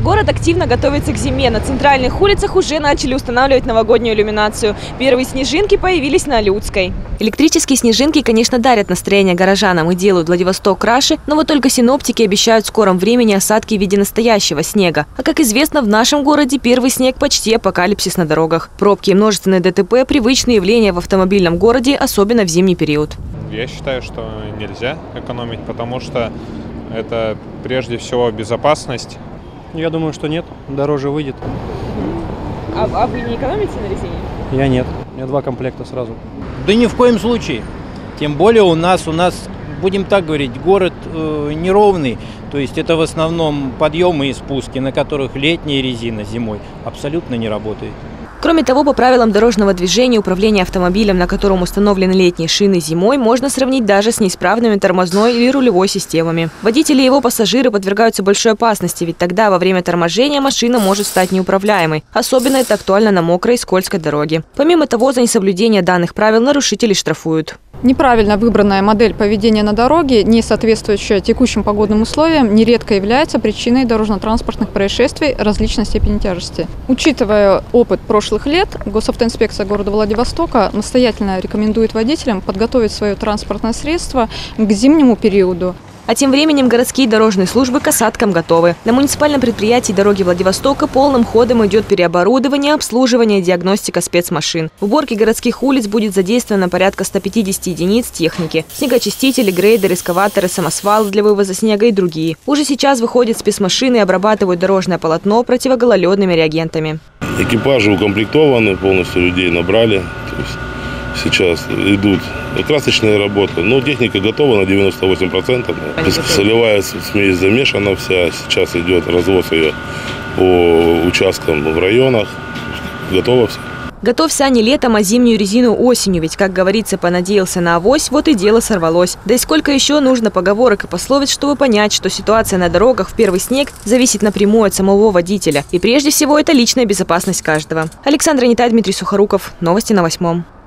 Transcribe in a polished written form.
Город активно готовится к зиме. На центральных улицах уже начали устанавливать новогоднюю иллюминацию. Первые снежинки появились на Людской. Электрические снежинки, конечно, дарят настроение горожанам и делают Владивосток краше, но вот только синоптики обещают в скором времени осадки в виде настоящего снега. А как известно, в нашем городе первый снег почти апокалипсис на дорогах. Пробки и множественные ДТП – привычные явления в автомобильном городе, особенно в зимний период. Я считаю, что нельзя экономить, потому что это прежде всего безопасность. Я думаю, что нет, дороже выйдет. А вы не экономите на резине? Я нет, у меня 2 комплекта сразу. Да ни в коем случае. Тем более у нас, будем так говорить, город неровный. То есть это в основном подъемы и спуски, на которых летняя резина зимой абсолютно не работает. Кроме того, по правилам дорожного движения, управление автомобилем, на котором установлены летние шины зимой, можно сравнить даже с неисправными тормозной или рулевой системами. Водители и его пассажиры подвергаются большой опасности, ведь тогда во время торможения машина может стать неуправляемой. Особенно это актуально на мокрой и скользкой дороге. Помимо того, за несоблюдение данных правил нарушителей штрафуют. Неправильно выбранная модель поведения на дороге, не соответствующая текущим погодным условиям, нередко является причиной дорожно-транспортных происшествий различной степени тяжести. Учитывая опыт прошлых лет, Госавтоинспекция города Владивостока настоятельно рекомендует водителям подготовить свое транспортное средство к зимнему периоду. А тем временем городские дорожные службы к осадкам готовы. На муниципальном предприятии «Дороги Владивостока» полным ходом идет переоборудование, обслуживание и диагностика спецмашин. В уборке городских улиц будет задействовано порядка 150 единиц техники. Снегоочистители, грейдеры, эскаваторы, самосвалы для вывоза снега и другие. Уже сейчас выходят спецмашины и обрабатывают дорожное полотно противогололедными реагентами. Экипажи укомплектованы, полностью людей набрали. Сейчас идут красочные работы, но техника готова на 98%. Солевая смесь замешана вся, сейчас идет развоз ее по участкам в районах, готово все. Готовься не летом, а зимнюю резину осенью, ведь, как говорится, понадеялся на авось, вот и дело сорвалось. Да и сколько еще нужно поговорок и пословиц, чтобы понять, что ситуация на дорогах в первый снег зависит напрямую от самого водителя. И прежде всего это личная безопасность каждого. Александра Нитай, Дмитрий Сухоруков. Новости на 8.